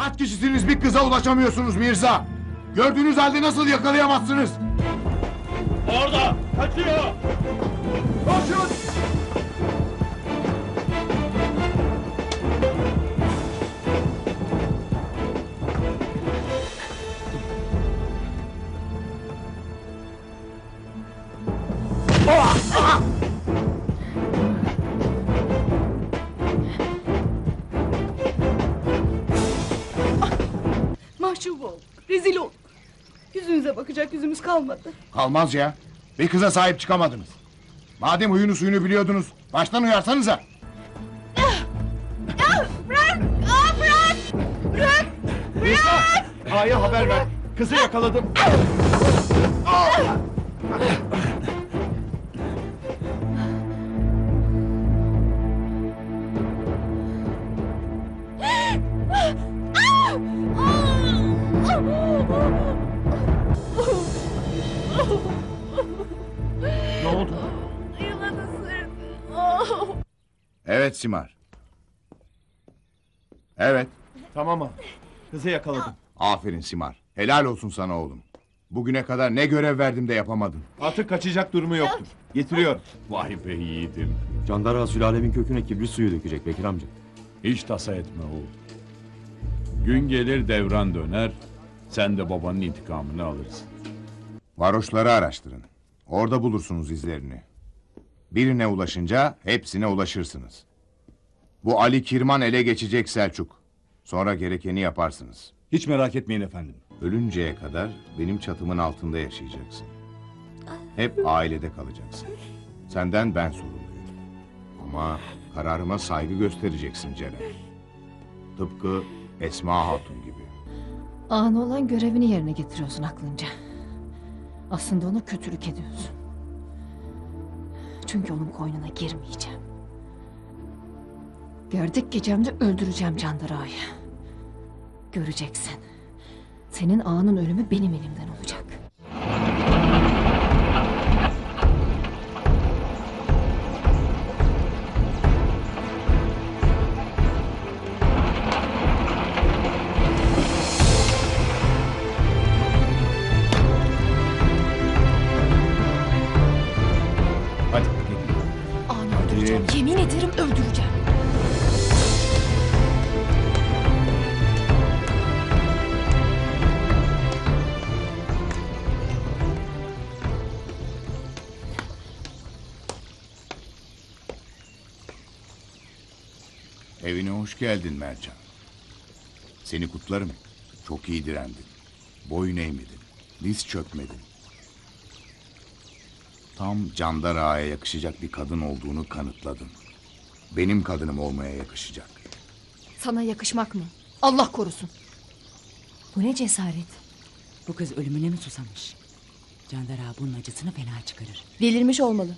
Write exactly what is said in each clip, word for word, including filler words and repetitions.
Kaç kişisiniz, bir kıza ulaşamıyorsunuz Mirza? Gördüğünüz halde nasıl yakalayamazsınız? Orada! Kaçıyor! Koşun! Mahcup olduk, rezil olduk. Yüzünüze bakacak yüzümüz kalmadı. Kalmaz ya. Bir kıza sahip çıkamadınız. Madem huyunu suyunu biliyordunuz, baştan uyarsanıza. Bırak! Aa, bırak! Bırak! Nisa! Ağaya haber ver. Kızı yakaladım. Ne oldu? Yılan ısırdı. Oh! Evet Simar. Evet. Tamam abi. Kızı yakaladım. Aferin Simar. Helal olsun sana oğlum. Bugüne kadar ne görev verdim de yapamadın. Artık kaçacak durumu yoktur. Getiriyorum. Vay be yiğidim. Candara sülalemin köküne kibrit suyu dökecek Bekir amca. Hiç tasa etme oğul. Gün gelir devran döner. Sen de babanın intikamını alırsın. Varoşları araştırın. Orada bulursunuz izlerini. Birine ulaşınca hepsine ulaşırsınız. Bu Ali Kirman ele geçecek Selçuk. Sonra gerekeni yaparsınız. Hiç merak etmeyin efendim. Ölünceye kadar benim çatımın altında yaşayacaksın. Hep ailede kalacaksın. Senden ben sorumluyum. Ama kararıma saygı göstereceksin Ceren. Tıpkı Esma Hatun gibi. Ağana olan görevini yerine getiriyorsun aklınca. Aslında ona kötülük ediyorsun. Çünkü onun koynuna girmeyeceğim. Gerdek gecemde öldüreceğim Candar Ağa'yı. Göreceksin. Senin ağanın ölümü benim elimden olacak. Hadi gidelim. Ağanı öldüreceğim. Yemin ederim öldüreceğim. Evine hoş geldin Mercan. Seni kutlarım. Çok iyi direndin. Boyun eğmedin. Diz çökmedin. Tam Candar Ağa'ya yakışacak bir kadın olduğunu kanıtladın. Benim kadınım olmaya yakışacak. Sana yakışmak mı? Allah korusun. Bu ne cesaret? Bu kız ölümüne mi susamış? Candar Ağa bunun acısını fena çıkarır. Delirmiş olmalı.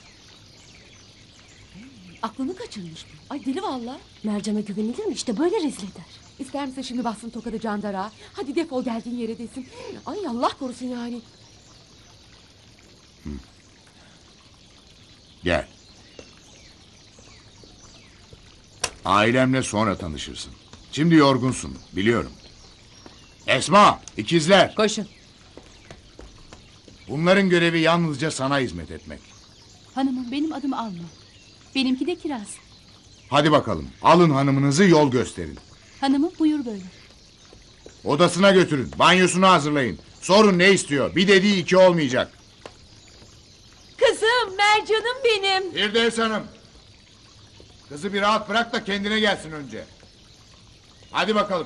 Aklını kaçırmış mı? Ay deli valla. Mercan'a güvenilir mi? İşte böyle rezil eder. İster misin şimdi bassın tokadı Candar Ağa? Hadi defol geldiğin yere desin. Ay Allah korusun yani. Gel. Ailemle sonra tanışırsın. Şimdi yorgunsun, biliyorum. Esma, ikizler. Koşun. Bunların görevi yalnızca sana hizmet etmek. Hanımım benim adımı alma. Benimki de Kiraz. Hadi bakalım, alın hanımınızı, yol gösterin. Hanımım buyur böyle. Odasına götürün, banyosunu hazırlayın. Sorun ne istiyor, bir dediği iki olmayacak. Kızım, Mercan'ım benim. Firdevs Hanım. Kızı bir rahat bırak da kendine gelsin önce. Hadi bakalım.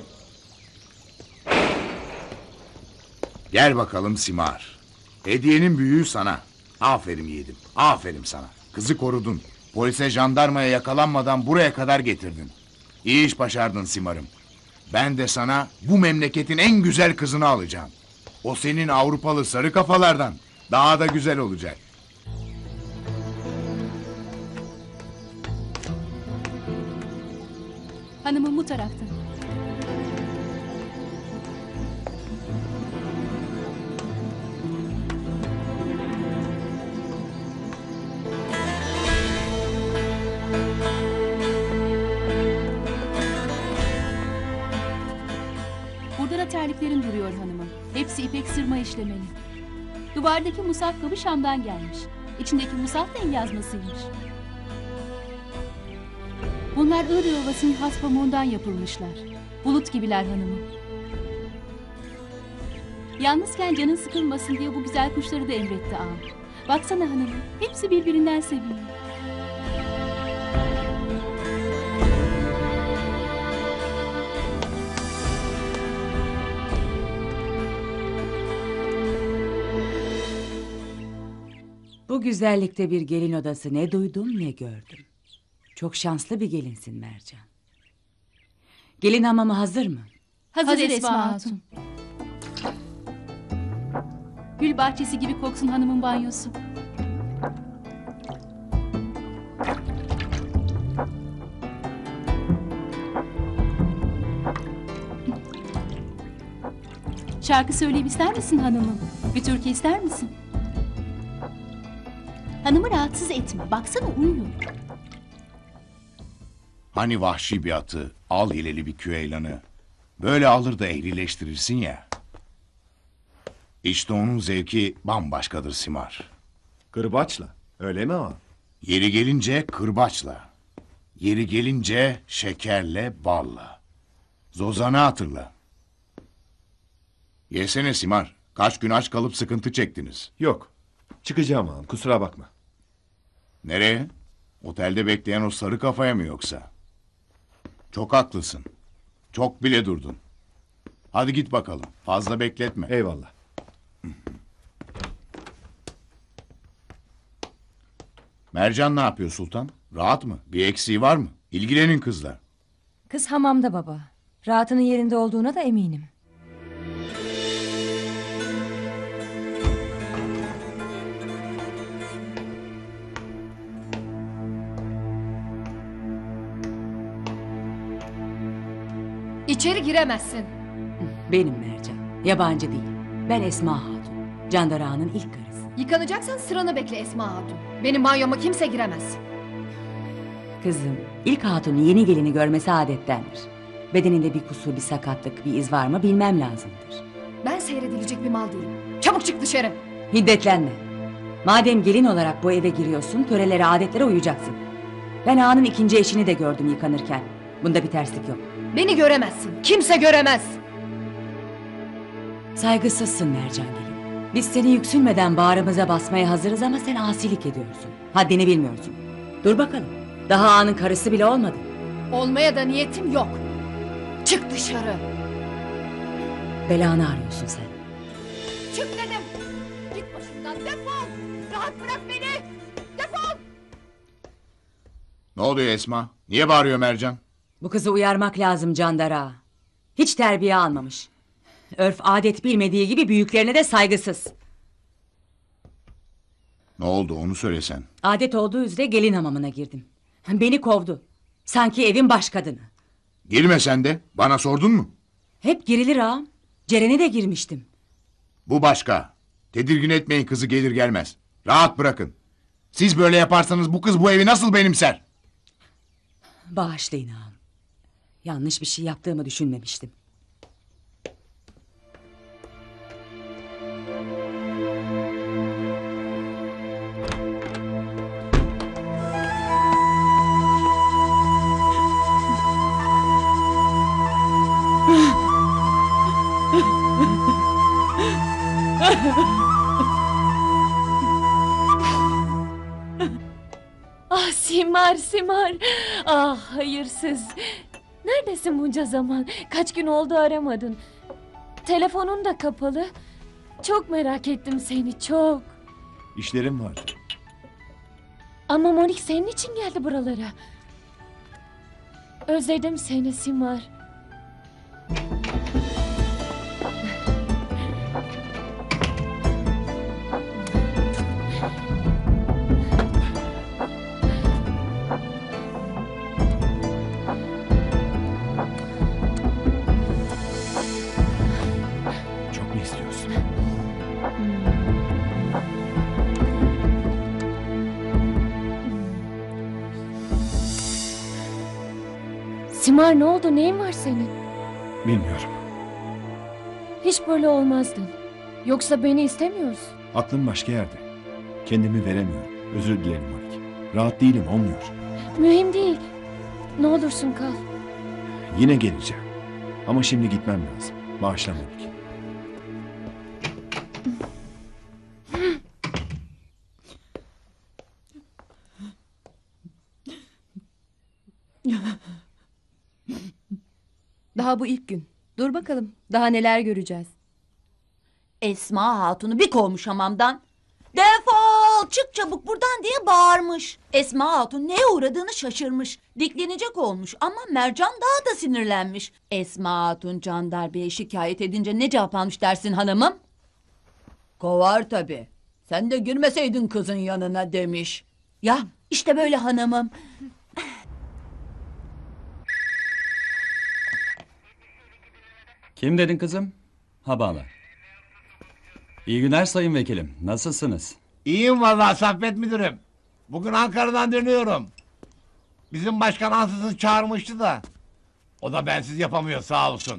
Gel bakalım Simar. Hediyenin büyüğü sana. Aferin yiğidim, aferin sana. Kızı korudun. Polise, jandarmaya yakalanmadan buraya kadar getirdin. İyi iş başardın Simar'ım. Ben de sana bu memleketin en güzel kızını alacağım. O senin Avrupalı sarı kafalardan daha da güzel olacak. Hanımım bu tarafta. terliklerin duruyor hanımım. Hepsi ipek sırma işlemeli. Duvardaki musaf kabı Şam'dan gelmiş. İçindeki musaf da el yazmasıymış. Bunlar Iğdır Ovası'nın has pamuğundan yapılmışlar. Bulut gibiler hanımım. Yalnızken canın sıkılmasın diye bu güzel kuşları da emretti ağam. Baksana hanımım, hepsi birbirinden sevimli. Bu güzellikte bir gelin odası ne duydum ne gördüm. Çok şanslı bir gelinsin Mercan. Gelin hamamı hazır mı? Hazır, Hazır Esma, Esma Hatun. Gül bahçesi gibi koksun hanımın banyosu. Şarkı söyleyip ister misin hanımım? Bir türkü ister misin? Hanımı rahatsız etme. Baksana uyuyor. Hani vahşi bir atı, al hileli bir küheylanı. Böyle alır da ehlileştirirsin ya. İşte onun zevki bambaşkadır Simar. Kırbaçla. Öyle mi ağam? Yeri gelince kırbaçla. Yeri gelince şekerle, balla. Zozan'ı hatırla. Yesene Simar. Kaç gün aç kalıp sıkıntı çektiniz. Yok. Çıkacağım ağam, kusura bakma. Nereye? Otelde bekleyen o sarı kafaya mı yoksa? Çok haklısın. Çok bile durdun. Hadi git bakalım. Fazla bekletme. Eyvallah. Mercan ne yapıyor Sultan? Rahat mı? Bir eksiği var mı? İlgilenin kızla. Kız hamamda baba. Rahatının yerinde olduğuna da eminim. İçeri giremezsin. Benim Mercan. Yabancı değil. Ben Esma Hatun. Candar Ağa'nın ilk karısı. Yıkanacaksan sıranı bekle Esma Hatun. Benim banyoma kimse giremez. Kızım, ilk hatunun yeni gelini görmesi adettendir. Bedeninde bir kusur, bir sakatlık, bir iz var mı bilmem lazımdır. Ben seyredilecek bir mal değilim. Çabuk çık dışarı. Hiddetlenme. Madem gelin olarak bu eve giriyorsun, törelere, adetlere uyacaksın. Ben ağanın ikinci eşini de gördüm yıkanırken. Bunda bir terslik yok. Beni göremezsin. Kimse göremez. Saygısızsın Mercan gelin. Biz seni yüksülmeden bağrımıza basmaya hazırız ama sen asilik ediyorsun. Haddini bilmiyorsun. Dur bakalım. Daha ağanın karısı bile olmadı. Olmaya da niyetim yok. Çık dışarı. Belanı arıyorsun sen. Çık dedim. Git başımdan, defol. Rahat bırak beni. Defol. Ne oluyor Esma? Niye bağırıyor Mercan? Bu kızı uyarmak lazım Candar Ağa. Hiç terbiye almamış. Örf adet bilmediği gibi büyüklerine de saygısız. Ne oldu onu söylesen. Adet olduğu üzere gelin hamamına girdim. Beni kovdu. Sanki evin baş kadını. Girme sen de. Bana sordun mu? Hep girilir ağam. Ceren'e de girmiştim. Bu başka. Tedirgin etmeyin kızı gelir gelmez. Rahat bırakın. Siz böyle yaparsanız bu kız bu evi nasıl benimser? Bağışlayın ağam. Yanlış bir şey yaptığımı düşünmemiştim. Ah Simar, Simar. Ah hayırsız. Neredesin bunca zaman? Kaç gün oldu aramadın. Telefonun da kapalı. Çok merak ettim seni, çok. İşlerim vardı. Ama Monik senin için geldi buralara. Özledim seni Simar. Çok mu istiyorsun? Simar ne oldu? Neyin var senin? Bilmiyorum. Hiç böyle olmazdın. Yoksa beni istemiyorsun. Aklım başka yerde. Kendimi veremiyorum. Özür dilerim Malik. Rahat değilim, olmuyor. Mühim değil. Ne olursun kal. Yine geleceğim. Ama şimdi gitmem lazım. Bağışla Malik. Daha bu ilk gün. Dur bakalım. Daha neler göreceğiz. Esma Hatun'u bir kovmuş hamamdan. Defol çık çabuk buradan diye bağırmış. Esma Hatun neye uğradığını şaşırmış. Diklenecek olmuş ama Mercan daha da sinirlenmiş. Esma Hatun Candar Bey'e şikayet edince ne cevap almış dersin hanımım? Kovar tabii. Sen de girmeseydin kızın yanına demiş. Ya işte böyle hanımım. Kim dedin kızım? Ha bağla. İyi günler sayın vekilim. Nasılsınız? İyiyim vallahi Saffet müdürüm. Bugün Ankara'dan dönüyorum. Bizim başkan ansızın çağırmıştı da. O da bensiz yapamıyor sağ olsun.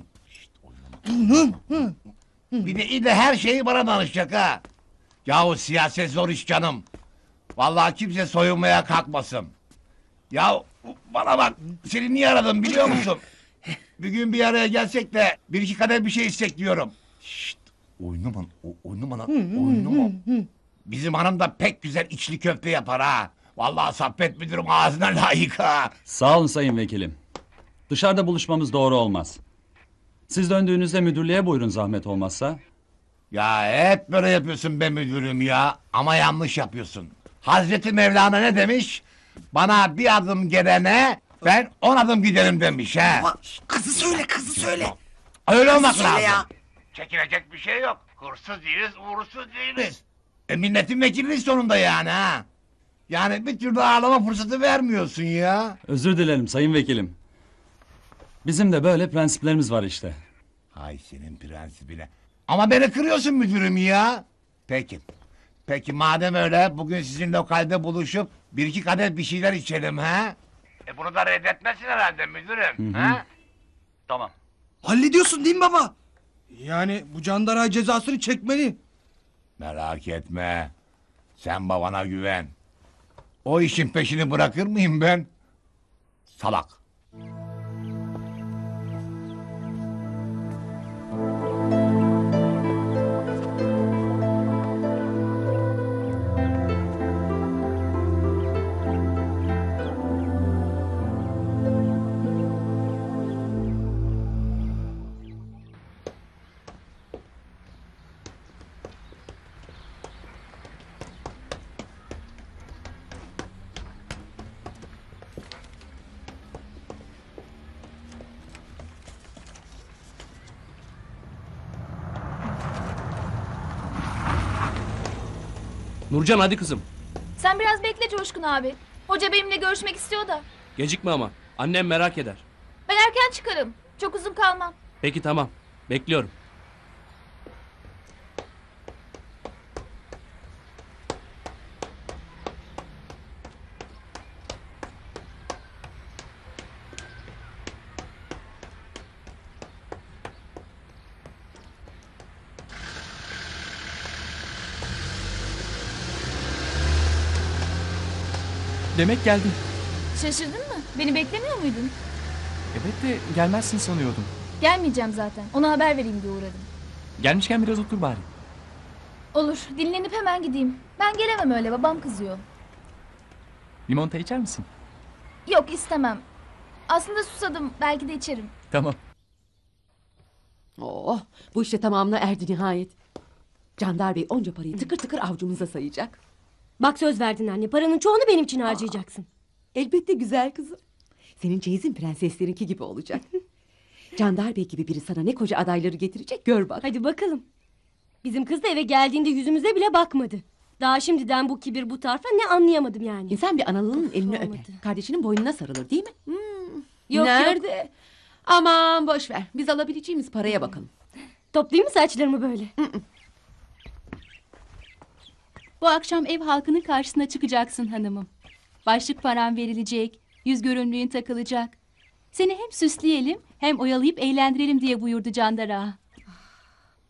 Bir de iyi de her şeyi bana danışacak ha. Yahu siyaset zor iş canım. Vallahi kimse soyunmaya kalkmasın. Ya bana bak, seni niye aradım biliyor musun? Bir gün bir araya gelsek de bir iki kadeh bir şey istek diyorum. Şşt, oynama, o- oynama lan, oynama. Bizim hanım da pek güzel içli köfte yapar ha. Vallahi Saffet müdürüm ağzına layık ha. Sağ olun sayın vekilim. Dışarıda buluşmamız doğru olmaz. Siz döndüğünüzde müdürlüğe buyurun zahmet olmazsa. Ya hep böyle yapıyorsun be müdürüm ya. Ama yanlış yapıyorsun. Hazreti Mevlana ne demiş? Bana bir adım gelene ben on adım giderim demiş ha. Kızı söyle, kızı söyle. Öyle Kızı olmak söyle lazım. ya. Çekilecek bir şey yok. Hırsız değiliz, uğursuz değiliz. E milletin vekilliği sonunda yani ha. Yani bir türlü ağlama fırsatı vermiyorsun ya. Özür dilerim sayın vekilim. Bizim de böyle prensiplerimiz var işte. Hay senin prensibine. Ama beni kırıyorsun müdürüm ya. Peki. Peki madem öyle bugün sizin lokalde buluşup bir iki kadeh bir şeyler içelim ha? E bunu da reddetmezsin herhalde müdürüm. Hı hı. Ha? Tamam. Hallediyorsun değil mi baba? Yani bu Candaray cezasını çekmeli. Merak etme. Sen babana güven. O işin peşini bırakır mıyım ben? Salak. Nurcan hadi kızım. Sen biraz bekle Coşkun abi. Hoca benimle görüşmek istiyor da. Gecikme ama. Annem merak eder. Ben erken çıkarım. Çok uzun kalmam. Peki tamam. Bekliyorum. Demek geldin. Şaşırdın mı? Beni beklemiyor muydun? Evet de gelmezsin sanıyordum. Gelmeyeceğim zaten. Ona haber vereyim diye uğradım. Gelmişken biraz otur bari. Olur. Dinlenip hemen gideyim. Ben gelemem öyle. Babam kızıyor. Limonata içer misin? Yok istemem. Aslında susadım. Belki de içerim. Tamam. Oh, bu işte tamamına erdi nihayet. Candar Bey onca parayı tıkır tıkır avcumuza sayacak. Bak söz verdin anne. Paranın çoğunu benim için harcayacaksın. Elbette güzel kızım. Senin çeyizin prenseslerinki gibi olacak. Candar Bey gibi biri sana ne koca adayları getirecek gör bak. Hadi bakalım. Bizim kız da eve geldiğinde yüzümüze bile bakmadı. Daha şimdiden bu kibir bu tarafa ne anlayamadım yani. İnsan bir analının elini öper. Kardeşinin boynuna sarılır değil mi? Hmm. Yok Nerede? yok. Aman boş ver. Biz alabileceğimiz paraya bakalım. Toplayayım mı saçlarımı böyle? Bu akşam ev halkının karşısına çıkacaksın hanımım. Başlık paran verilecek. Yüz görümlüğün takılacak. Seni hem süsleyelim hem oyalayıp eğlendirelim diye buyurdu Candar Ağa.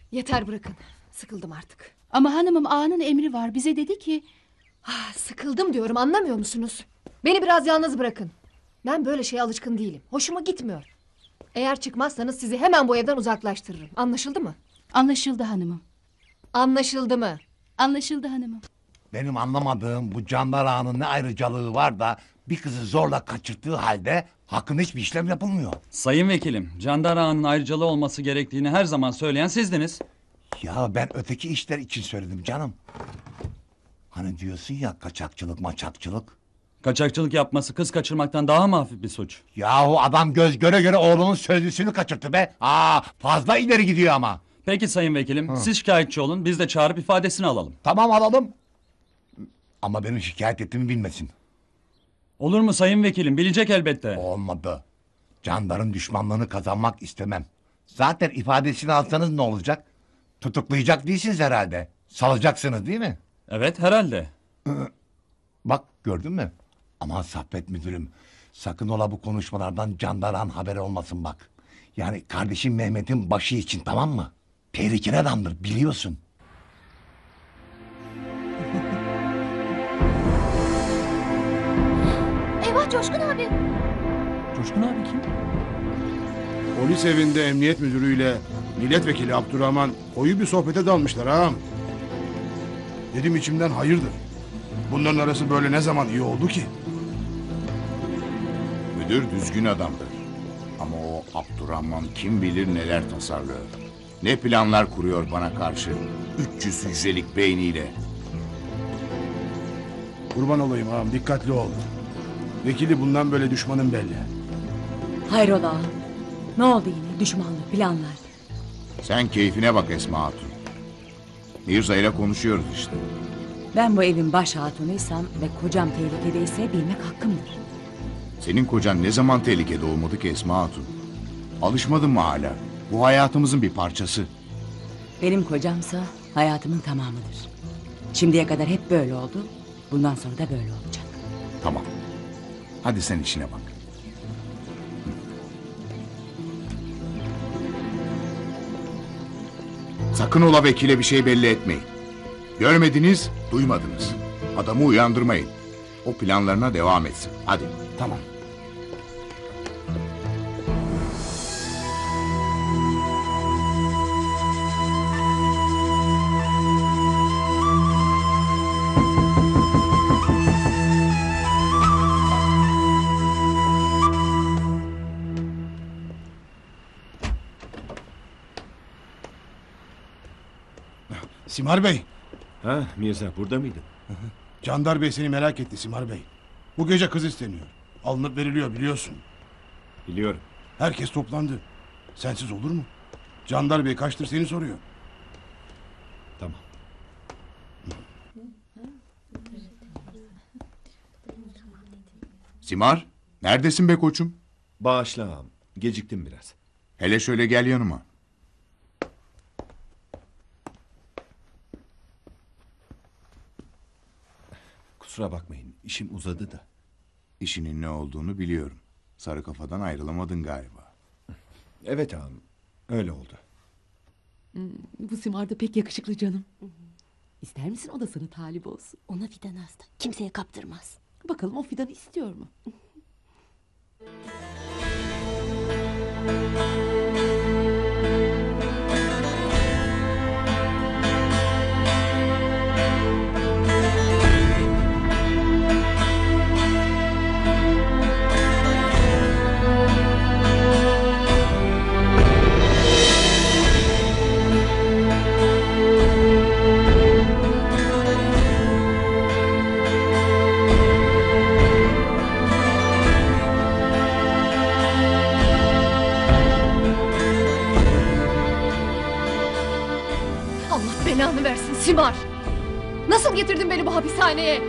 Yeter bırakın. Sıkıldım artık. Ama hanımım ağanın emri var. Bize dedi ki... Ah, sıkıldım diyorum, anlamıyor musunuz? Beni biraz yalnız bırakın. Ben böyle şeye alışkın değilim. Hoşuma gitmiyor. Eğer çıkmazsanız sizi hemen bu evden uzaklaştırırım. Anlaşıldı mı? Anlaşıldı hanımım. Anlaşıldı mı? Anlaşıldı hanımım. Benim anlamadığım bu Candar Ağa'nın ne ayrıcalığı var da bir kızı zorla kaçırttığı halde hakkında hiçbir işlem yapılmıyor. Sayın vekilim, Candar Ağa'nın ayrıcalığı olması gerektiğini her zaman söyleyen sizdiniz. Ya ben öteki işler için söyledim canım. Hani diyorsun ya kaçakçılık maçakçılık. Kaçakçılık yapması kız kaçırmaktan daha mı hafif bir suç? Yahu adam göz göre göre oğlunun sözlüsünü kaçırttı be. Aa, fazla ileri gidiyor ama. Peki sayın vekilim, Hı. siz şikayetçi olun, biz de çağırıp ifadesini alalım. Tamam alalım. Ama benim şikayet ettiğimi bilmesin. Olur mu sayın vekilim, bilecek elbette. Olmadı. Candar'ın düşmanlığını kazanmak istemem. Zaten ifadesini alsanız ne olacak? Tutuklayacak değilsiniz herhalde. Salacaksınız değil mi? Evet, herhalde. Bak gördün mü? Aman Saffet müdürüm. Sakın ola bu konuşmalardan Candar'ın haberi olmasın bak. Yani kardeşim Mehmet'in başı için, tamam mı? Tehlikeli adamdır biliyorsun. Eyvah Coşkun abi. Coşkun abi kim? Polis evinde emniyet müdürüyle milletvekili Abdurrahman koyu bir sohbete dalmışlar ağam. Dedim içimden hayırdır. Bunların arası böyle ne zaman iyi oldu ki? Müdür düzgün adamdır. Ama o Abdurrahman kim bilir neler tasarlıyor. Ne planlar kuruyor bana karşı. üç yüz hücrelik beyniyle. Kurban olayım ağam, dikkatli ol. Vekili bundan böyle düşmanın belli. Hayrola? Ne oldu yine? Düşmanlık, planlar. Sen keyfine bak Esma Hatun. Mirza ile konuşuyoruz işte. Ben bu evin baş hatunuysam ve kocam tehlikedeyse bilmek hakkımdır. Senin kocan ne zaman tehlikede olmadı ki Esma Hatun? Alışmadın mı hala? Bu hayatımızın bir parçası. Benim kocamsa hayatımın tamamıdır. Şimdiye kadar hep böyle oldu. Bundan sonra da böyle olacak. Tamam. Hadi sen işine bak. Sakın ola vekile bir şey belli etmeyin. Görmediniz, duymadınız. Adamı uyandırmayın. O planlarına devam etsin. Hadi. Tamam. Simar Bey. Ha Mirza burada mıydın? Candar Bey seni merak etti Simar Bey. Bu gece kız isteniyor. Alınıp veriliyor biliyorsun. Biliyorum. Herkes toplandı. Sensiz olur mu? Candar Bey kaçtır seni soruyor. Tamam. Simar, neredesin be koçum? Bağışla ağam. Geciktim biraz. Hele şöyle gel yanıma. Kusura bakmayın. İşim uzadı da. İşinin ne olduğunu biliyorum. Sarı kafadan ayrılamadın galiba. Evet ağam. Öyle oldu. Hmm, bu Simar da pek yakışıklı canım. İster misin o da sana talip olsun? Ona fidan hasta. Kimseye kaptırmaz. Bakalım o fidanı istiyor mu? Allah belanı versin Simar. Nasıl getirdin beni bu hapishaneye?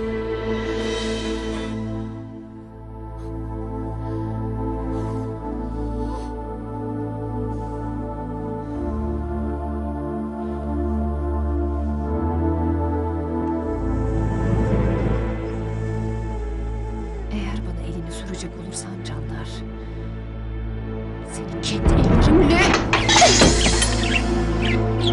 Eğer bana elini sürecek olursan Candar, seni kendi ellerimle...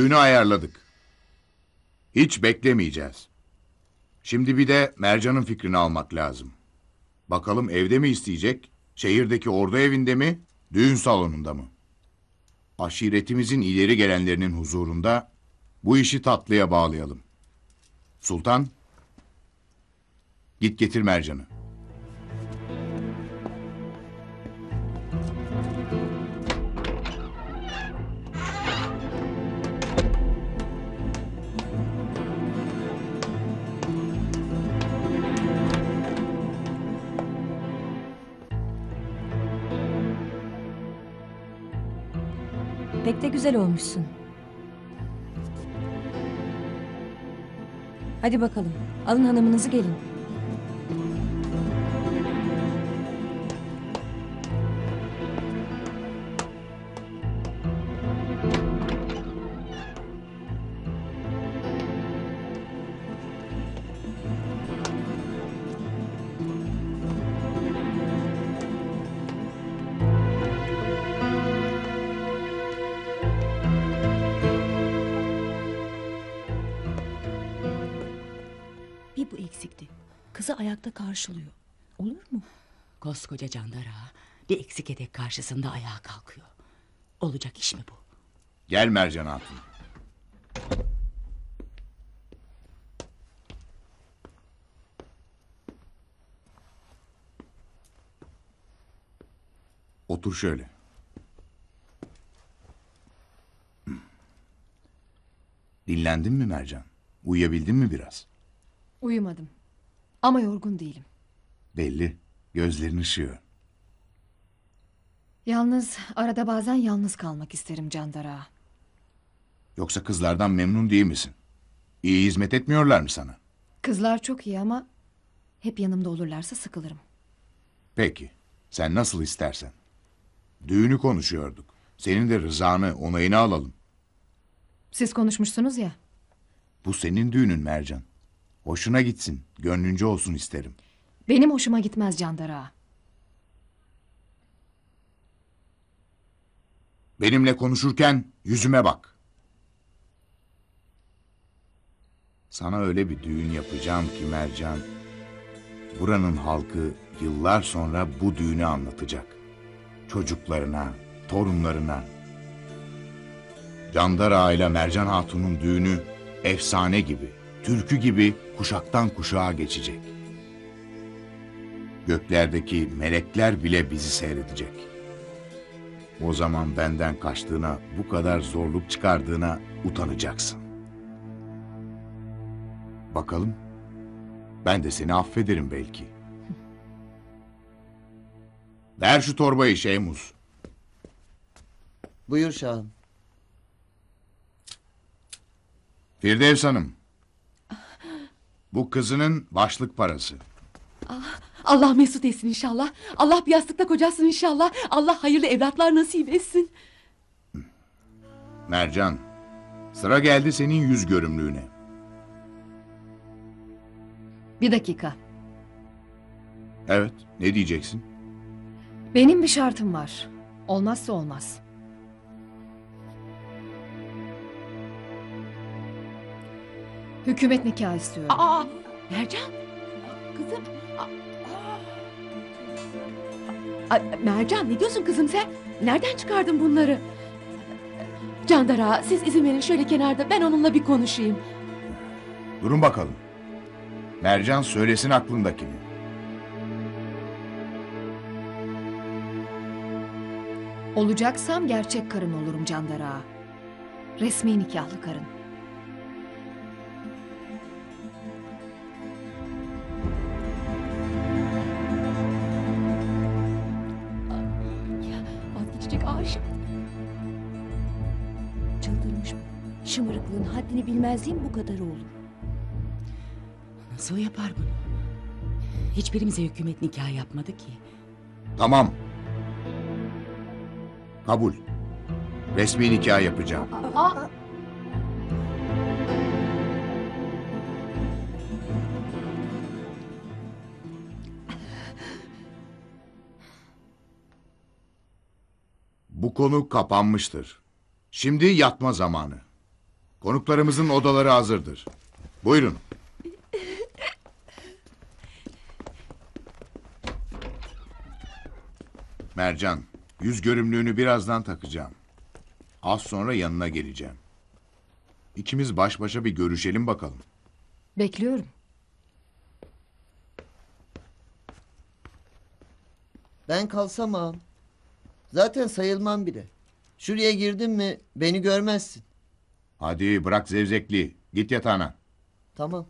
Düğünü ayarladık. Hiç beklemeyeceğiz. Şimdi bir de Mercan'ın fikrini almak lazım. Bakalım evde mi isteyecek, şehirdeki ordu evinde mi, düğün salonunda mı? Aşiretimizin ileri gelenlerinin huzurunda bu işi tatlıya bağlayalım. Sultan, git getir Mercan'ı. Pek de güzel olmuşsun. Hadi bakalım. Alın hanımınızı gelin. Bir bu eksikti. Kızı ayakta karşılıyor. Olur mu? Koskoca Candara bir eksik edek karşısında ayağa kalkıyor. Olacak iş mi bu? Gel Mercan Hatun. Otur şöyle. Dinlendin mi Mercan? Uyuyabildin mi biraz? Uyumadım. Ama yorgun değilim. Belli. Gözlerin ışıyor. Yalnız arada bazen yalnız kalmak isterim Candara. Yoksa kızlardan memnun değil misin? İyi hizmet etmiyorlar mı sana? Kızlar çok iyi ama hep yanımda olurlarsa sıkılırım. Peki. Sen nasıl istersen. Düğünü konuşuyorduk. Senin de rızanı, onayını alalım. Siz konuşmuşsunuz ya. Bu senin düğünün Mercan. Hoşuna gitsin, gönlünce olsun isterim. Benim hoşuma gitmez Candara. Benimle konuşurken yüzüme bak. Sana öyle bir düğün yapacağım ki Mercan, buranın halkı yıllar sonra bu düğünü anlatacak. Çocuklarına, torunlarına. Candara ile Mercan Hatun'un düğünü efsane gibi, türkü gibi kuşaktan kuşağa geçecek. Göklerdeki melekler bile bizi seyredecek. O zaman benden kaçtığına, bu kadar zorluk çıkardığına utanacaksın. Bakalım, ben de seni affederim belki. Ver şu torbayı Şeymuz. Buyur Şahım. Firdevs Hanım. Bu kızının başlık parası. Allah mesut etsin inşallah. Allah bir yastıkta kocasın inşallah. Allah hayırlı evlatlar nasip etsin. Mercan, sıra geldi senin yüz görümlüğüne. Bir dakika. Evet, ne diyeceksin? Benim bir şartım var. Olmazsa olmaz. Hükümet nikahı istiyorum. Aa, Mercan. Kızım. Aa, Mercan ne diyorsun kızım sen? Nereden çıkardın bunları? Candara siz izin verin şöyle kenarda ben onunla bir konuşayım. Durun bakalım. Mercan söylesin aklındakini. Olacaksam gerçek karın olurum Candara. Resmi nikahlı karın. Vazgeçecek aşık. Çıldırmış bu. Şımarıklığın haddini bilmezliğin bu kadar olur. Nasıl yapar bunu? Hiçbirimize hükümet nikahı yapmadı ki. Tamam. Kabul. Resmi nikah yapacağım. Aa. Bu konu kapanmıştır. Şimdi yatma zamanı. Konuklarımızın odaları hazırdır. Buyurun. Mercan, yüz görümlüğünü birazdan takacağım. Az sonra yanına geleceğim. İkimiz baş başa bir görüşelim bakalım. Bekliyorum. Ben kalsam ağam. Zaten sayılmam bile. Şuraya girdin mi beni görmezsin. Hadi bırak zevzekliği. Git yatağına. Tamam.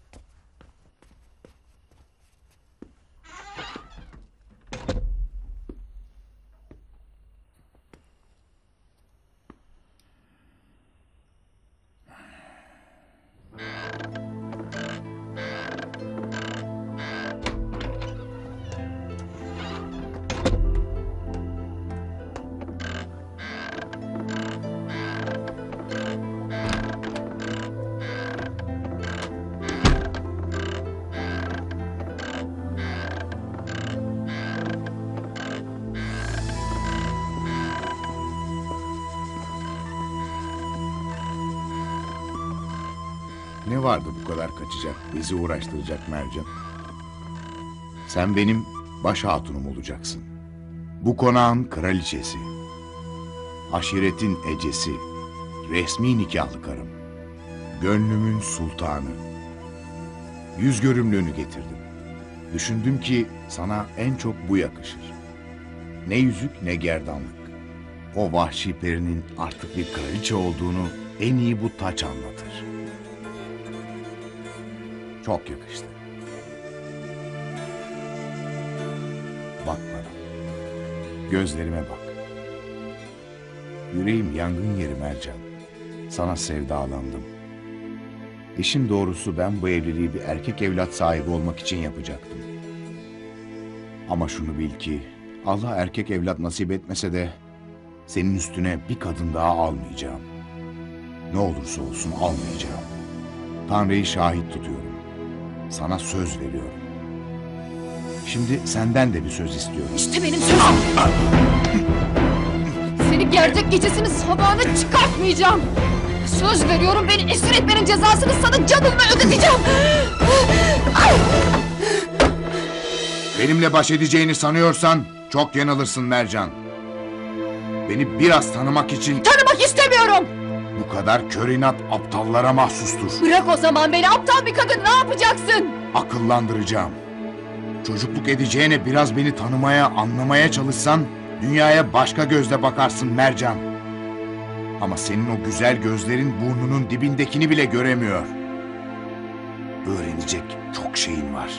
Ne vardı bu kadar kaçacak, bizi uğraştıracak Mercan? Sen benim baş hatunum olacaksın. Bu konağın kraliçesi. Aşiretin ecesi. Resmi nikahlı karım. Gönlümün sultanı. Yüz görümlüğünü getirdim. Düşündüm ki sana en çok bu yakışır. Ne yüzük ne gerdanlık. O vahşi perinin artık bir kraliçe olduğunu en iyi bu taç anlatır. Çok yakıştı. Bak bana. Gözlerime bak. Yüreğim yangın yeri Mercan. Sana sevdalandım. İşin doğrusu ben bu evliliği bir erkek evlat sahibi olmak için yapacaktım. Ama şunu bil ki Allah erkek evlat nasip etmese de senin üstüne bir kadın daha almayacağım. Ne olursa olsun almayacağım. Tanrı'yı şahit tutuyorum. Sana söz veriyorum. Şimdi senden de bir söz istiyorum. İşte benim sözüm. Seni gerdek gecesinin sabahına çıkartmayacağım. Söz veriyorum, beni esir etmenin cezasını sana canımla ödeteceğim. Benimle baş edeceğini sanıyorsan çok yanılırsın Mercan. Beni biraz tanımak için... Tanımak istemiyorum. Bu kadar kör inat aptallara mahsustur. Bırak o zaman beni, aptal bir kadın, ne yapacaksın? Akıllandıracağım. Çocukluk edeceğine biraz beni tanımaya, anlamaya çalışsan... dünyaya başka gözle bakarsın Mercan. Ama senin o güzel gözlerin burnunun dibindekini bile göremiyor. Öğrenecek çok şeyin var.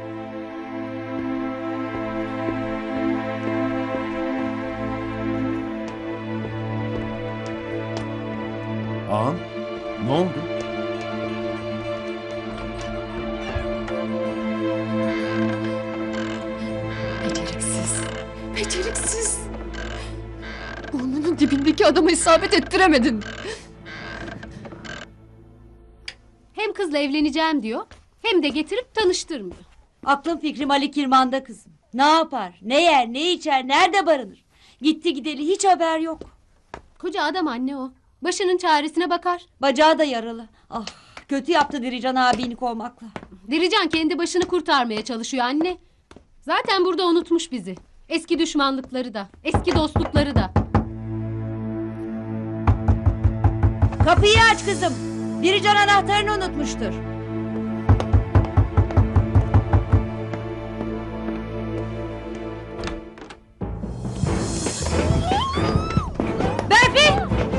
Ağam, ne oldu? Beceriksiz. Beceriksiz. Burnunun dibindeki adamı isabet ettiremedin. Hem kızla evleneceğim diyor, hem de getirip tanıştırmıyor. Aklım fikrim Ali Kirman'da kızım. Ne yapar, ne yer, ne içer, nerede barınır? Gitti gideli hiç haber yok. Koca adam anne o. Başının çaresine bakar. Bacağı da yaralı. Ah, kötü yaptı Dirican abini kovmakla. Dirican kendi başını kurtarmaya çalışıyor anne. Zaten burada unutmuş bizi. Eski düşmanlıkları da, eski dostlukları da. Kapıyı aç kızım. Dirican anahtarını unutmuştur. Berfi!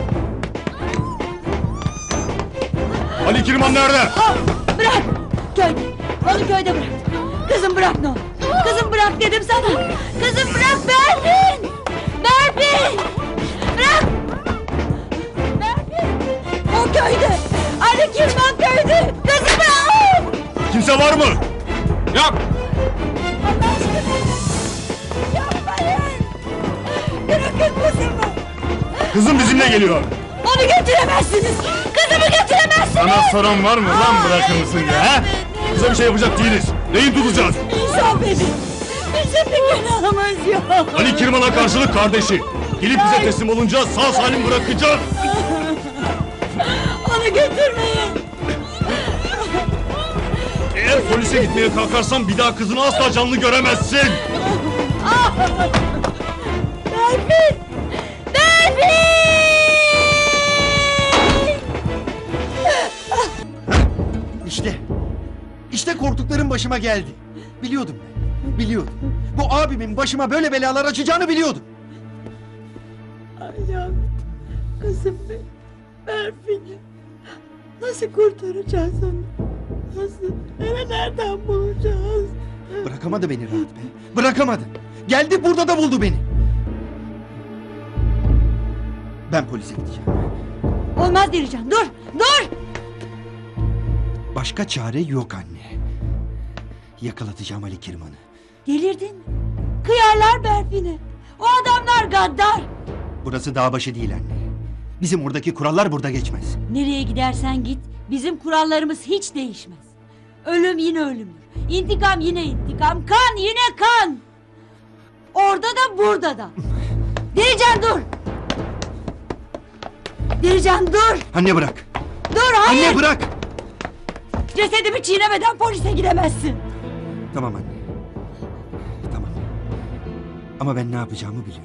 Ali Kirman nerede? Ah, bırak! Köyde. Onu köyde bırak. Kızım bırak ne olur. Kızım bırak dedim sana. Kızım bırak Berfin! Berfin! Bırak! Berfin! O köyde. Ali Kirman köyde. Kızım bırak! Kimse var mı? Yok. Allah aşkına. Yapmayın. Bırakın kızımı. Kızım bizimle geliyor. Onu götüremezsiniz. Kızımı götüremezsiniz. Sana soran var mı lan bırakır mısın ya? He? Kıza bir şey yapacak değiliz. Neyin tutacağız? İnsan benim. Bizim bir günahımız yok. Ali Kirman'a karşılık kardeşi. Gelip bize teslim olunca sağ salim bırakacağız. Bana götürmeyin. Eğer polise gitmeye kalkarsan bir daha kızını asla canlı göremezsin. Berfin! Berfin! İşte. İşte korktuklarım başıma geldi. Biliyordum ben. Biliyordum. Bu abimin başıma böyle belalar açacağını biliyordum. Ayhan, kızım benim, Berfin'i nasıl kurtaracağız onu? Nasıl? Eve nereden bulacağız? Bırakamadı beni rahat be. Bırakamadı. Geldi burada da buldu beni. Ben polise gideceğim. Olmaz Dirican, dur, dur! Başka çare yok anne. Yakalatacağım Ali Kirman'ı. Delirdin mi? Kıyarlar Berfin'e. O adamlar gaddar. Burası dağ başı değil anne. Bizim oradaki kurallar burada geçmez. Nereye gidersen git, bizim kurallarımız hiç değişmez. Ölüm yine ölümdür. İntikam yine intikam, kan yine kan. Orada da burada da. Dirican dur. Dirican dur. Anne bırak. Dur hayır. Anne bırak. Cesedimi çiğnemeden polise gidemezsin. Tamam anne. Tamam. Ama ben ne yapacağımı biliyorum.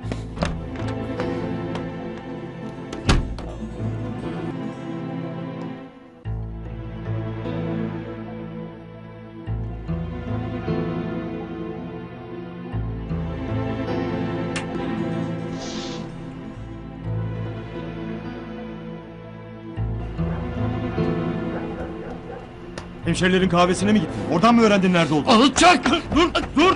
Hemşerilerin kahvesine mi gittin? Oradan mı öğrendin nerede olduğunu? Alçak! Dur, dur!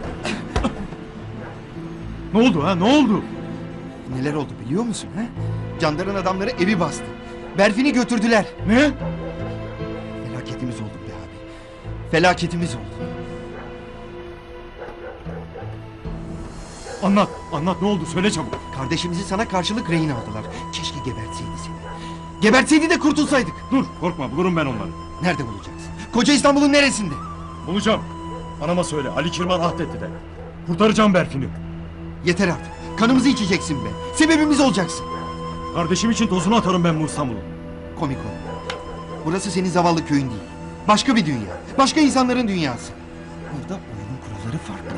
Ne oldu ha, ne oldu? Neler oldu biliyor musun ha? Candar'ın adamları evi bastı. Berfin'i götürdüler. Ne? Felaketimiz oldu be abi. Felaketimiz oldu. Anlat, anlat ne oldu söyle çabuk. Kardeşimizi sana karşılık rehin aldılar. Keşke gebertseydi seni. Gebertseydi de kurtulsaydık. Dur, korkma bulurum ben onları. Nerede bulacaksın? Koca İstanbul'un neresinde? Bulacağım. Anama söyle, Ali Kirman ahdetti de. Kurtaracağım Berfin'i. Yeter artık. Kanımızı içeceksin be. Sebebimiz olacaksın. Kardeşim için tozunu atarım ben bu İstanbul'un. Komik ol. Burası senin zavallı köyün değil. Başka bir dünya. Başka insanların dünyası. Burada oyunun kuralları farklı.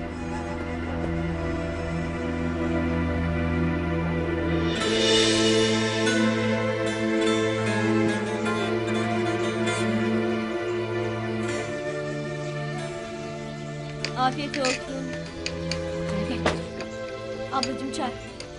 Afiyet olsun. Ablacığım çay.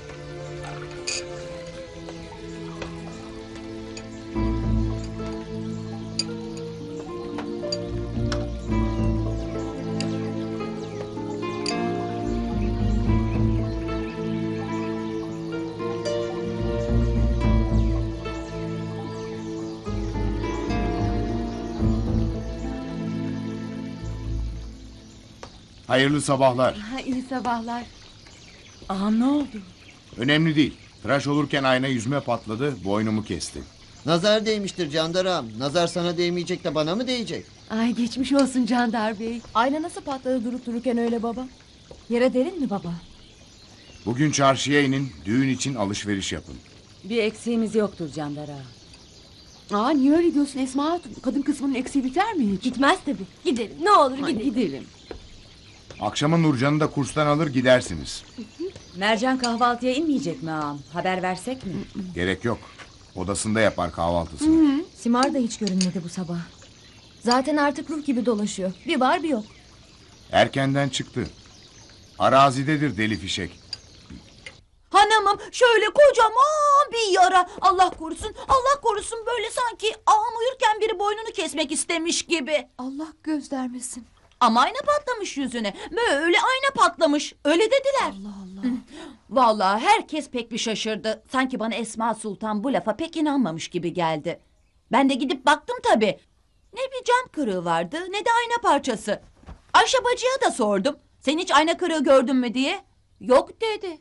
Hayırlı sabahlar. Ha, iyi sabahlar. Ağam ne oldu? Önemli değil. Tıraş olurken ayna yüzüme patladı, boynumu kesti. Nazar değmiştir Candarağım. Nazar sana değmeyecek de bana mı değecek? Ay geçmiş olsun Candar Bey. Ayna nasıl patladı durup dururken öyle baba? Yere derin mi baba? Bugün çarşıya inin, düğün için alışveriş yapın. Bir eksiğimiz yoktur Candar ağa. Aa niye öyle diyorsun Esma Hatun? Kadın kısmının eksiği biter mi hiç? Gitmez tabii. Gidelim. Ne olur Ha, gidelim. gidelim. Akşama Nurcan'ı da kurstan alır gidersiniz. Mercan kahvaltıya inmeyecek mi ağam? Haber versek mi? Gerek yok. Odasında yapar kahvaltısını. Simar da hiç görünmedi bu sabah. Zaten artık ruh gibi dolaşıyor. Bir var bir yok. Erkenden çıktı. Arazidedir deli fişek. Hanımım şöyle kocaman bir yara. Allah korusun, Allah korusun böyle sanki ağam uyurken biri boynunu kesmek istemiş gibi. Allah göstermesin. Ama ayna patlamış yüzüne. Böyle ayna patlamış. Öyle dediler. Allah Allah. Vallahi herkes pek bir şaşırdı. Sanki bana Esma Sultan bu lafa pek inanmamış gibi geldi. Ben de gidip baktım tabii. Ne bir cam kırığı vardı ne de ayna parçası. Ayşe bacıya da sordum. Sen hiç ayna kırığı gördün mü diye. Yok dedi.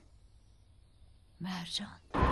Mercan.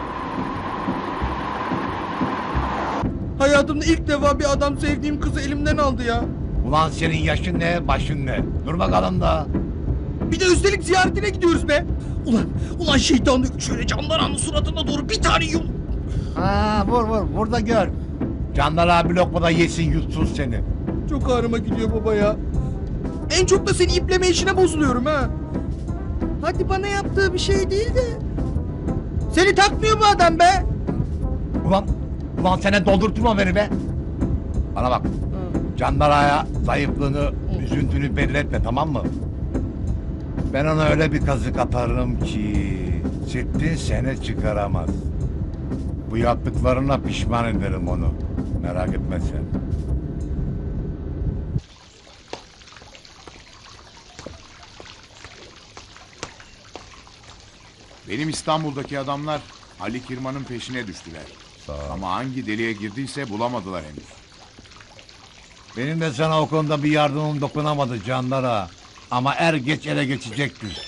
Hayatımda ilk defa bir adam sevdiğim kızı elimden aldı ya. Ulan senin yaşın ne, başın ne? Dur bakalım da. Bir de üstelik ziyaretine gidiyoruz be. Ulan, ulan şeytan şöyle Candaran'ın suratına doğru bir tane yum. Ha vur vur vur da gör. Canlar abi lokmada yesin yutsun seni. Çok ağrıma gidiyor baba ya. En çok da seni ipleme işine bozuluyorum ha. Hadi bana yaptığı bir şey değil de. Seni takmıyor bu adam be. Ulan, ulan sene doldurtma beni be. Bana bak. Candara'ya zayıflığını, üzüntünü belli etme, tamam mı? Ben ona öyle bir kazık atarım ki sittin sene çıkaramaz. Bu yaptıklarına pişman ederim onu. Merak etme sen. Benim İstanbul'daki adamlar Ali Kirman'ın peşine düştüler. Ama hangi deliğe girdiyse bulamadılar henüz. Benim de sana o konuda bir yardımım dokunamadı Candara. Ama er geç ele geçecektir.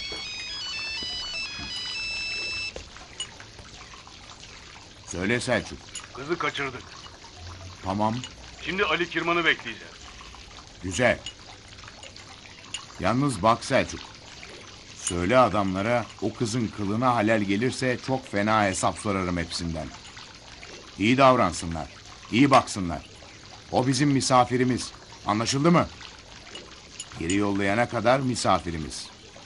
Söyle Selçuk. Kızı kaçırdık. Tamam, Şimdi Ali Kirman'ı bekleyeceğiz. güzel. Yalnız bak Selçuk. Söyle adamlara o kızın kılına halel gelirse çok fena hesap sorarım hepsinden. İyi davransınlar, iyi baksınlar. O bizim misafirimiz. Anlaşıldı mı? Geri yollayana kadar misafirimiz.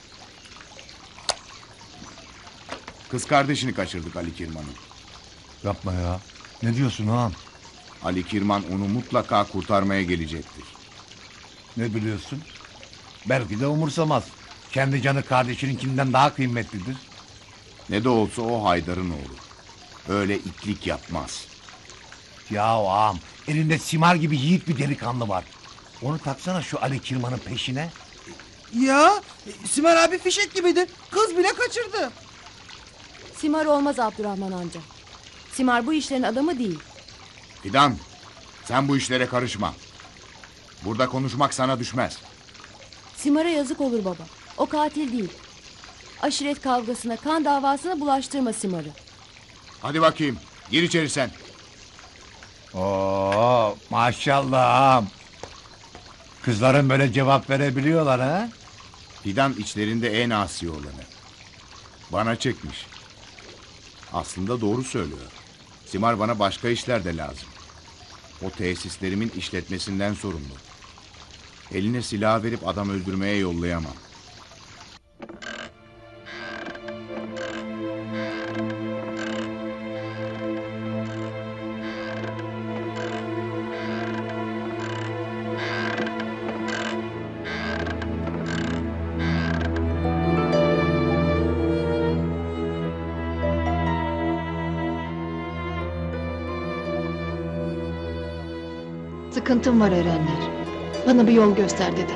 Kız kardeşini kaçırdık Ali Kirman'ın. Yapma ya. Ne diyorsun ağam? Ali Kirman onu mutlaka kurtarmaya gelecektir. Ne biliyorsun? Belki de umursamaz. Kendi canı kardeşininkinden daha kıymetlidir. Ne de olsa o Haydar'ın oğlu. Öyle itlik yapmaz. Ya ağam, elinde Simar gibi yiğit bir delikanlı var. Onu taksana şu Ali Kirman'ın peşine. Ya Simar abi fişek gibiydi. Kız bile kaçırdı. Simar olmaz Abdurrahman amca. Simar bu işlerin adamı değil. Fidan, sen bu işlere karışma. Burada konuşmak sana düşmez. Simar'a yazık olur baba. O katil değil. Aşiret kavgasına, kan davasına bulaştırma Simar'ı. Hadi bakayım, gir içeri sen. Oo, maşallah ağam. Kızların böyle cevap verebiliyorlar ha? Fidan içlerinde en asi olanı. Bana çekmiş. Aslında doğru söylüyor. Simar bana başka işler de lazım. O tesislerimin işletmesinden sorumlu. Eline silah verip adam öldürmeye yollayamam. Sıkıntım var Erenler. Bana bir yol göster dedi.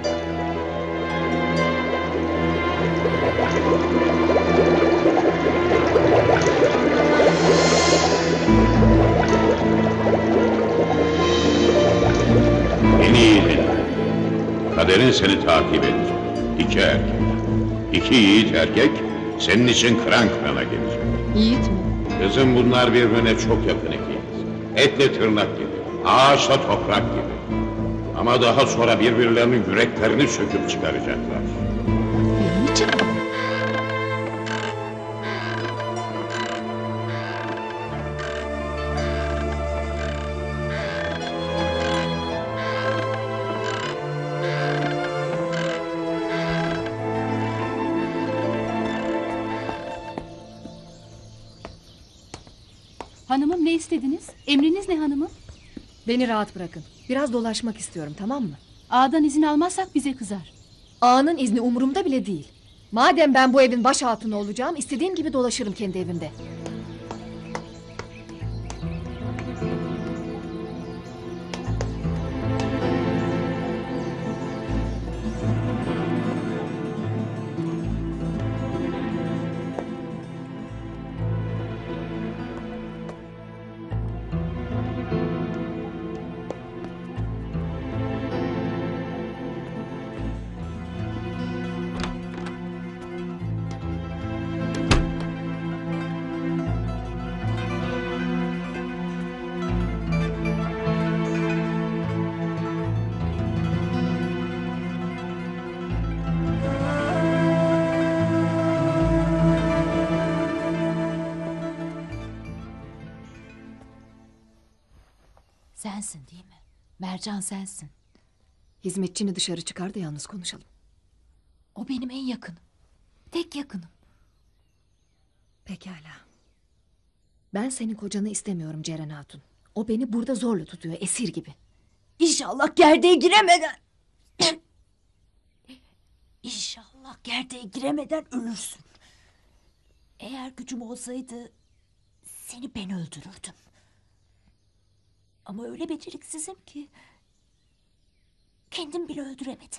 Beni iyi dinle. Kaderin seni takip edecek. İki erkek. İki yiğit erkek senin için kıran kırana gelecek. Yiğit mi? Kızım bunlar birbirine çok yakın ikiyiz. Etle tırnak gibi. Ağaçla toprak gibi. Ama daha sonra birbirlerinin yüreklerini söküp çıkaracaklar. Niçin? Hanımım ne istediniz? Emriniz ne hanımım? Beni rahat bırakın. Biraz dolaşmak istiyorum, tamam mı? Ağadan izin almazsak bize kızar. Ağanın izni umurumda bile değil. Madem ben bu evin baş hatunu olacağım, istediğim gibi dolaşırım kendi evimde. sensin değil mi? Mercan sensin. Hizmetçini dışarı çıkar da yalnız konuşalım. O benim en yakınım. Tek yakınım. Pekala. Ben senin kocanı istemiyorum Ceren Hatun. O beni burada zorla tutuyor, esir gibi. İnşallah gerdeğe giremeden... İnşallah gerdeğe giremeden ölürsün. Eğer gücüm olsaydı seni ben öldürürdüm. Ama öyle beceriksizim ki kendim bile öldüremedim.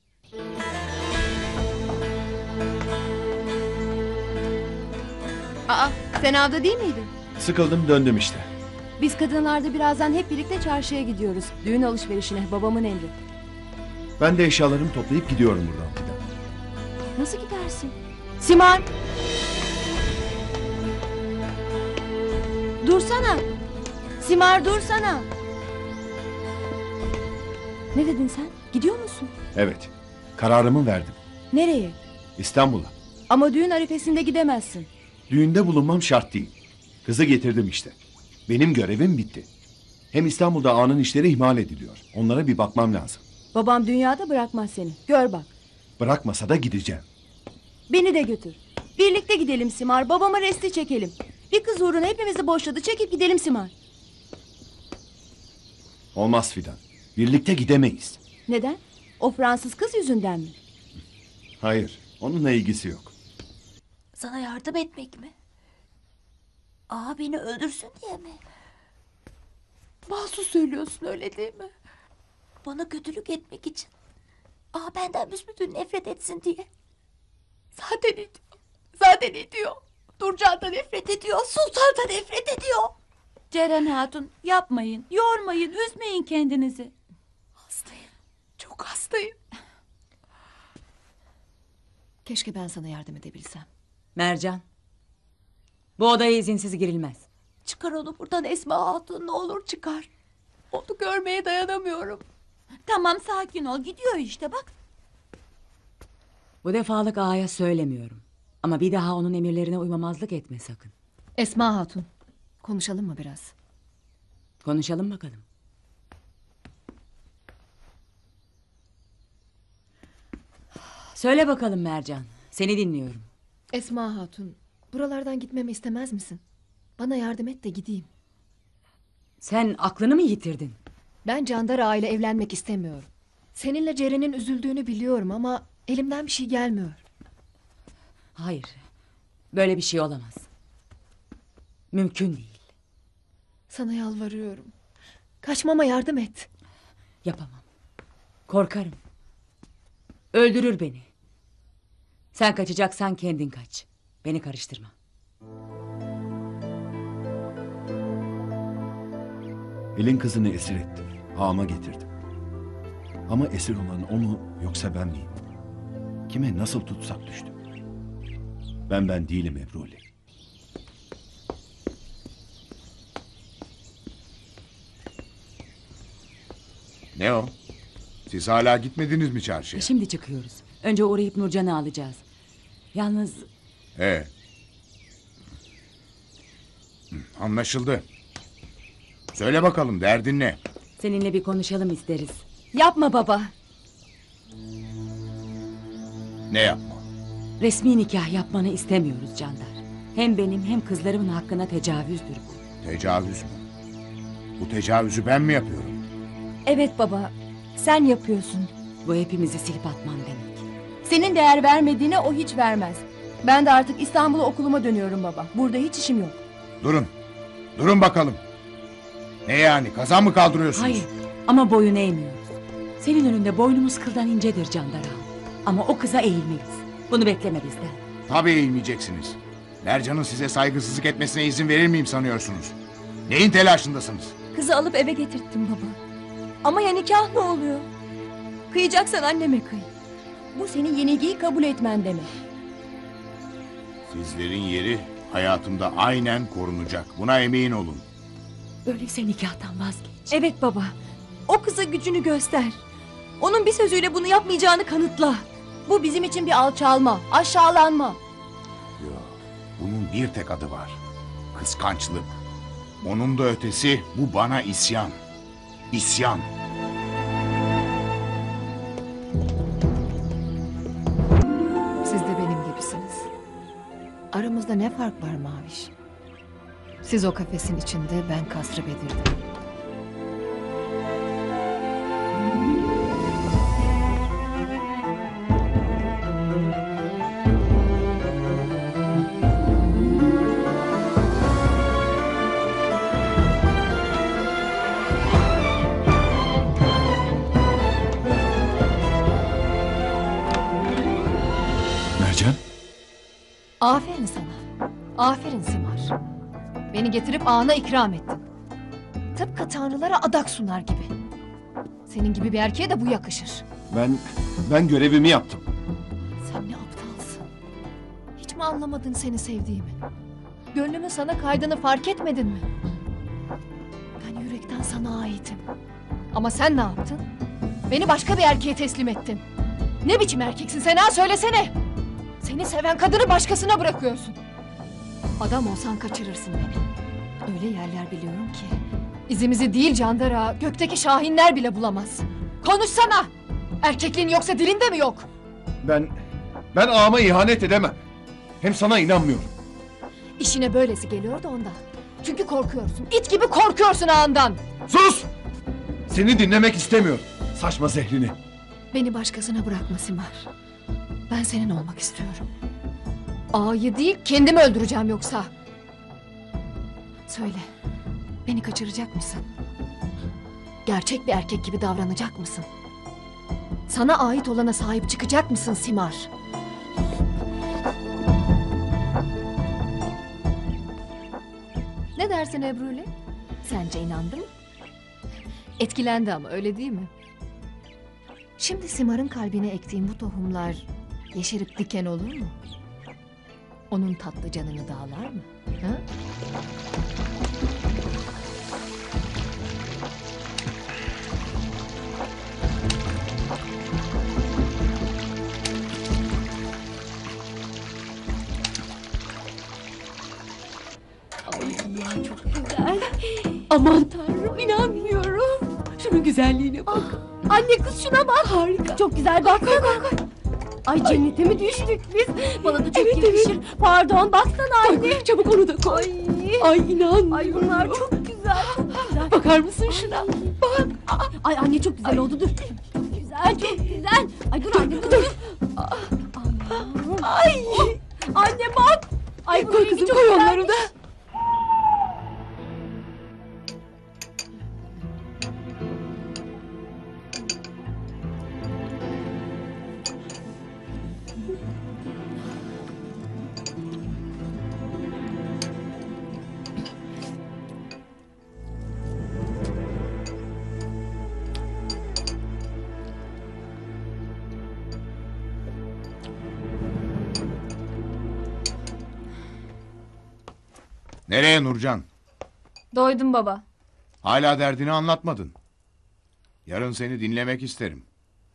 Aa, sen avda değil miydin? Sıkıldım döndüm işte. Biz kadınlarda birazdan hep birlikte çarşıya gidiyoruz. Düğün alışverişine, babamın emri. Ben de eşyalarımı toplayıp gidiyorum buradan Fidan. Nasıl gidersin? Simar! Dursana! Simar dursana! Ne dedin sen? Gidiyor musun? Evet, kararımı verdim. Nereye? İstanbul'a. Ama düğün arifesinde gidemezsin. Düğünde bulunmam şart değil. Kızı getirdim işte. Benim görevim bitti. Hem İstanbul'da ağanın işleri ihmal ediliyor. Onlara bir bakmam lazım. Babam dünyada bırakmaz seni. Gör bak. Bırakmasa da gideceğim. Beni de götür. Birlikte gidelim Simar. Babama resti çekelim. Bir kız uğruna hepimizi boşladı. Çekip gidelim Simar. Olmaz Fidan. Birlikte gidemeyiz. Neden? O Fransız kız yüzünden mi? Hayır, onunla ilgisi yok. Sana yardım etmek mi? Aa, beni öldürsün diye mi? Mahsus söylüyorsun öyle değil mi? Bana kötülük etmek için. Aa, benden büsbütün nefret etsin diye. Zaten ediyor. Zaten ediyor. Nurcan'dan nefret ediyor. Sultan'dan nefret ediyor. Ceren Hatun, yapmayın, yormayın, üzmeyin kendinizi. Hastayım. Çok hastayım. Keşke ben sana yardım edebilsem. Mercan. Bu odaya izinsiz girilmez. Çıkar onu buradan Esma Hatun, ne olur çıkar. Onu görmeye dayanamıyorum. Tamam, sakin ol, gidiyor işte bak. Bu defalık ağaya söylemiyorum. Ama bir daha onun emirlerine uymamazlık etme sakın. Esma Hatun, konuşalım mı biraz? Konuşalım bakalım. Söyle bakalım Mercan. Seni dinliyorum. Esma Hatun, buralardan gitmemi istemez misin? Bana yardım et de gideyim. Sen aklını mı yitirdin? Ben Candara ile evlenmek istemiyorum. Seninle Ceren'in üzüldüğünü biliyorum ama elimden bir şey gelmiyor. Hayır. Böyle bir şey olamaz. Mümkün değil. Sana yalvarıyorum. Kaçmama yardım et. Yapamam. Korkarım. Öldürür beni. Sen kaçacaksan kendin kaç. Beni karıştırma. Elin kızını esir ettim. Ağama getirdim. Ama esir olan o mu yoksa ben miyim? Kime nasıl tutsak düştüm? Ben ben değilim Ebruli. Ne o? Siz hala gitmediniz mi çarşıya? Şimdi çıkıyoruz. Önce uğrayıp Nurcan'ı alacağız. Yalnız Ee. Anlaşıldı. Söyle bakalım, derdin ne? seninle bir konuşalım isteriz. Yapma baba. Ne yapma? Resmi nikah yapmanı istemiyoruz Candar. Hem benim hem kızlarımın hakkına tecavüzdür bu. Tecavüz mü? Bu tecavüzü ben mi yapıyorum? Evet baba. Sen yapıyorsun. Bu hepimizi silip atman demek. Senin değer vermediğine o hiç vermez. Ben de artık İstanbul'a okuluma dönüyorum baba. Burada hiç işim yok. Durun. Durun bakalım. Ne yani, kazan mı kaldırıyorsunuz? Hayır ama boyun eğmiyoruz. Senin önünde boynumuz kıldan incedir Candar ağa. Ama o kıza eğilmeyiz. Bunu bekleme bizden. Tabii eğilmeyeceksiniz. Mercan'ın size saygısızlık etmesine izin verir miyim sanıyorsunuz? Neyin telaşındasınız? Kızı alıp eve getirttim baba. Ama ya nikah ne oluyor? Kıyacaksan anneme kıy. Bu senin yenilgiyi kabul etmen demek. Sizlerin yeri hayatımda aynen korunacak. Buna emin olun. Öyleyse nikahtan vazgeç. Evet baba. O kıza gücünü göster. Onun bir sözüyle bunu yapmayacağını kanıtla. Bu bizim için bir alçalma, aşağılanma. Yok, bunun bir tek adı var. Kıskançlık. Onun da ötesi bu bana isyan. İsyan. Siz de benim gibisiniz. Aramızda ne fark var Maviş? Siz o kafesin içinde, ben Kasrı Bedir'de. Mercan? Aferin sana. Aferin Simar. Beni getirip ağana ikram ettin. Tıpkı tanrılara adak sunar gibi. Senin gibi bir erkeğe de bu yakışır. Ben, ben görevimi yaptım. Sen ne aptalsın. Hiç mi anlamadın seni sevdiğimi? Gönlümün sana kaydığını fark etmedin mi? Ben yürekten sana aitim. Ama sen ne yaptın? Beni başka bir erkeğe teslim ettin. Ne biçim erkeksin sen ha, söylesene. Seni seven kadını başkasına bırakıyorsun. Adam olsan kaçırırsın beni. Öyle yerler biliyorum ki izimizi değil Candara, gökteki şahinler bile bulamaz. Konuşsana! Erkekliğin yoksa dilinde mi yok? Ben, ben ağama ihanet edemem. Hem sana inanmıyorum. İşine böylesi geliyor da ondan. Çünkü korkuyorsun. İt gibi korkuyorsun ağından. Sus! Seni dinlemek istemiyorum. Saçma zehrini. Beni başkasına bırakma Simar. Ben senin olmak istiyorum. Ağayı değil kendimi öldüreceğim yoksa. Söyle. Beni kaçıracak mısın? Gerçek bir erkek gibi davranacak mısın? Sana ait olana sahip çıkacak mısın Simar? Ne dersin Ebru'yle? Sence inandı mı? Etkilendi ama, öyle değil mi? Şimdi Simar'ın kalbine ektiğim bu tohumlar yeşerip diken olur mu? Onun tatlı canını dağlar mı? Ha? Ay çok güzel. Aman tanrım, inanmıyorum. Şunun güzelliğine bak. Anne kız şuna bak. Harika. Çok güzel, bak bak bak. Ay cennete mi düştük biz? Bana da çok evet, yakışır. Evet. Pardon, baksana anne. Koy, koy, çabuk onu da koy. Ay, Ay inanmıyorum. Ay bunlar çok güzel. Çok güzel. Bakar mısın şuna? Bak. Ay anne çok güzel Ay. oldu, dur. Çok güzel, çok güzel. Ay dur, dur anne dur. dur. Ay. Anne bak. Ay koy kızım, koy onları da. Nereye Nurcan? Doydum baba. Hala derdini anlatmadın. Yarın seni dinlemek isterim.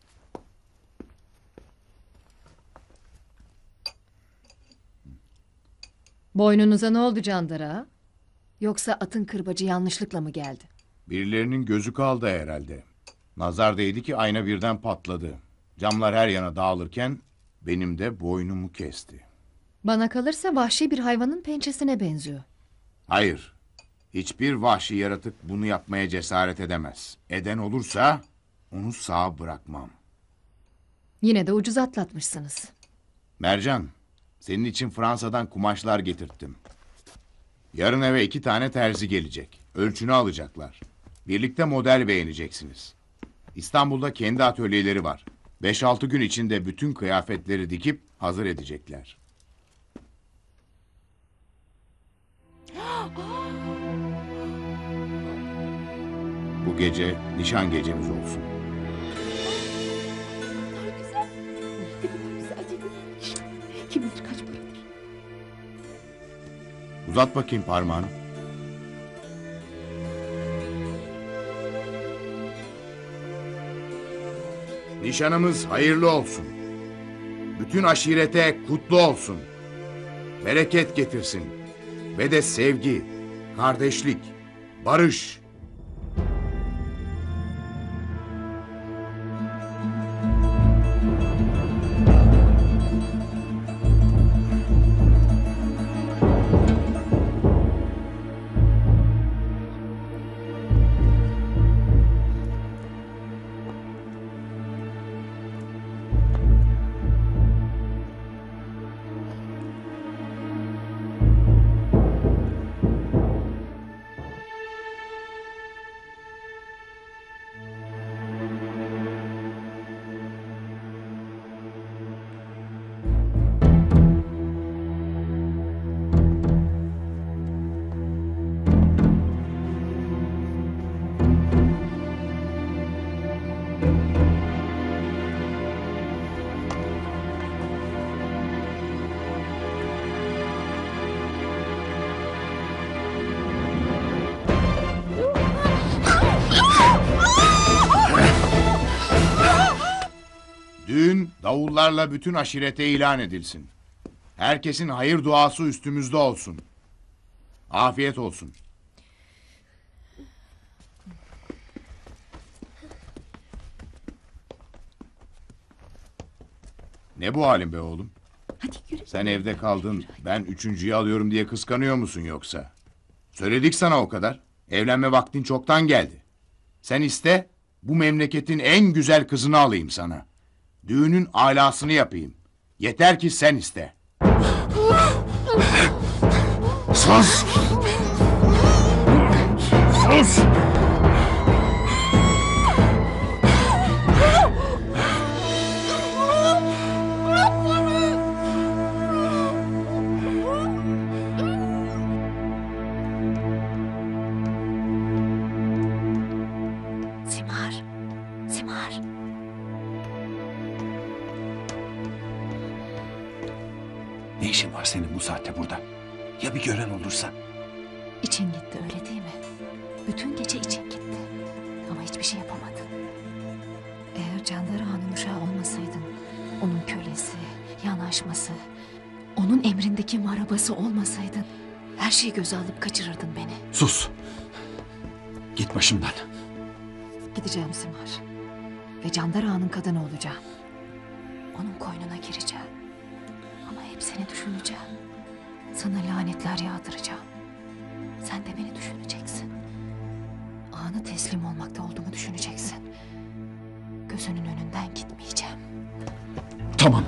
Boynunuza ne oldu Candara? Yoksa atın kırbacı yanlışlıkla mı geldi? Birilerinin gözü kaldı herhalde. Nazar değdi ki ayna birden patladı. Camlar her yana dağılırken benim de boynumu kesti. Bana kalırsa vahşi bir hayvanın pençesine benziyor. Hayır. Hiçbir vahşi yaratık bunu yapmaya cesaret edemez. Eden olursa onu sağ bırakmam. Yine de ucuz atlatmışsınız. Mercan, senin için Fransa'dan kumaşlar getirttim. Yarın eve iki tane terzi gelecek. Ölçünü alacaklar. Birlikte model beğeneceksiniz. İstanbul'da kendi atölyeleri var. Beş altı gün içinde bütün kıyafetleri dikip hazır edecekler. Bu gece nişan gecemiz olsun. Güzel. Güzel değil mi? Kim bilir kaç paradır? Uzat bakayım parmağını. Nişanımız hayırlı olsun. Bütün aşirete kutlu olsun. Bereket getirsin. Ve de sevgi, kardeşlik, barış. Davullarla bütün aşirete ilan edilsin. Herkesin hayır duası üstümüzde olsun. Afiyet olsun. Ne bu halin be oğlum? Hadi yürü. Sen evde kaldın, ben üçüncüyü alıyorum diye kıskanıyor musun yoksa? Söyledik sana o kadar. Evlenme vaktin çoktan geldi. Sen iste, bu memleketin en güzel kızını alayım sana. Düğünün alasını yapayım. Yeter ki sen iste. Sus! Sus! Simar. Simar. Ne işin var senin bu saatte burada? Ya bir gören olursa? İçin gitti öyle değil mi? Bütün gece için gitti. Ama hiçbir şey yapamadın. Eğer Candara Han'ın uşağı olmasaydın, onun kölesi, yanaşması, onun emrindeki marabası olmasaydın, her şeyi göze alıp kaçırırdın beni. Sus! Git başımdan. Gideceğim Simar. Ve Candara Han'ın kadını olacağım. Onun koynuna gireceğim. Ama hep seni düşüneceğim. Sana lanetler yağdıracağım. Sen de beni düşüneceksin. Ağana teslim olmakta olduğumu düşüneceksin. Gözünün önünden gitmeyeceğim. Tamam.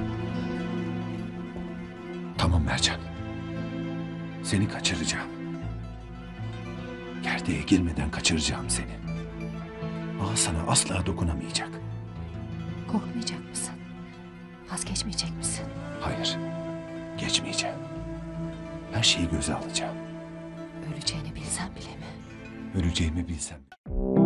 Tamam Mercan. Seni kaçıracağım. Gerdeğe girmeden kaçıracağım seni. Ağa sana asla dokunamayacak. Korkmayacak mısın? Vazgeçmeyecek misin? Hayır. Geçmeyeceğim. Her şeyi göze alacağım. Öleceğini bilsen bile mi? Öleceğimi bilsem.